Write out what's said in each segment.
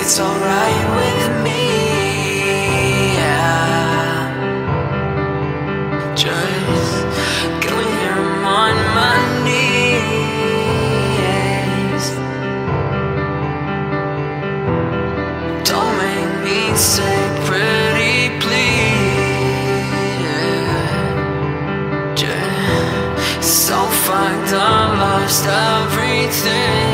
it's alright with me. Yeah. Just go here, I'm on my knees. Don't make me say pretty please. Just so fucked, I lost everything.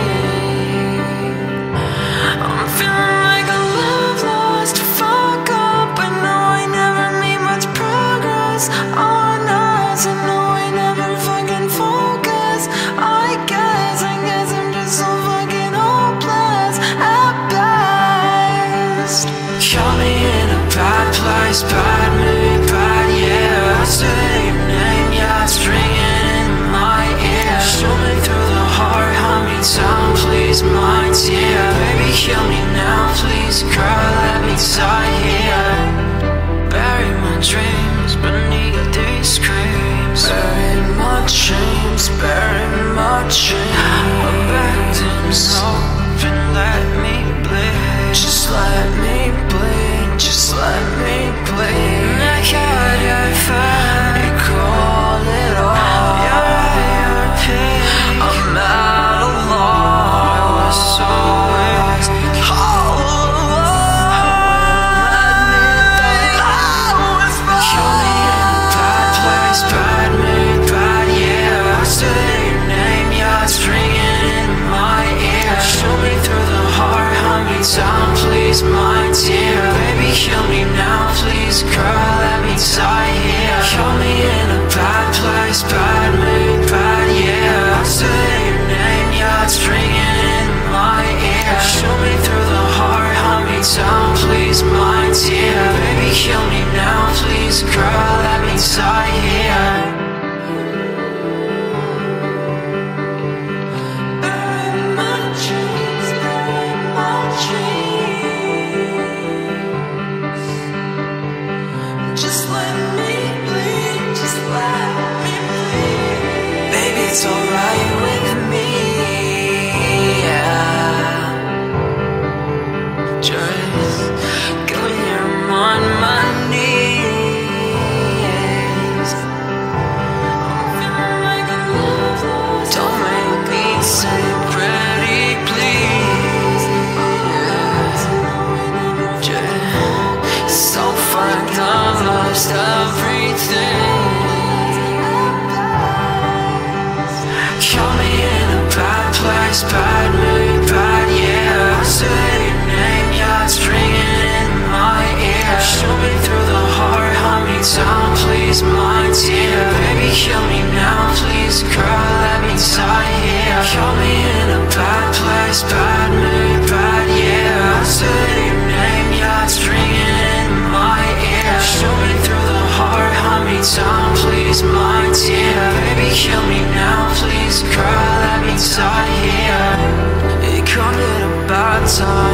I'm feeling like a love lost, fuck up. I know I never made much progress on us. I know I never fucking focus. I guess I'm just so fucking hopeless at best. Caught me in a bad place, bad mood, bad yeah. I say your name, yeah, it's ringing in my ear. Show me through the heart, hunt me down, please, my dear. Baby, kill me now, please, girl, let me die here. Bury my dreams beneath these screams. Bury my dreams, bury my dreams. Abandon hope and let me bleed. Just let me bleed, just let me bleed. I got your fire, you call it all. You're ARP, I'm out of law. I was so weak, all alone. Kill me in a bad place, bad mood, bad yeah. I say your name, yeah, it's ringing in my ear. Show me through the heart, hunt me down, please, my dear. Baby, kill me now, please, girl, let me die here. Kill me in a bad place, bad mood, bad yeah. I say your name, yeah, it's ringing in my ear. Show me through the heart, hunt me down, please, my dear. Baby, kill me now, please, girl, let me die here. Bury my dreams, bury my dreams. Just let me bleed, just let me bleed. Baby, it's alright with me. Yeah. Just go here, I'm on my knees. I'm feeling like a love lost. Don't make me say pretty please. Yeah. Just so fucked, I lost everything. Caught me in a bad place, bad mood, bad yeah. I say your name, yeah, it's ringing in my ear. Show me through the heart, hunt me down, please, my dear. Baby, kill me now, please, girl, let me die here. Caught me in a bad place, bad mood, bad yeah. I say your name, yeah, it's ringing in my ear. Show me through the heart, hunt me down, please, my dear. Baby, kill me now, please, girl, let me die here. It come at a bad time.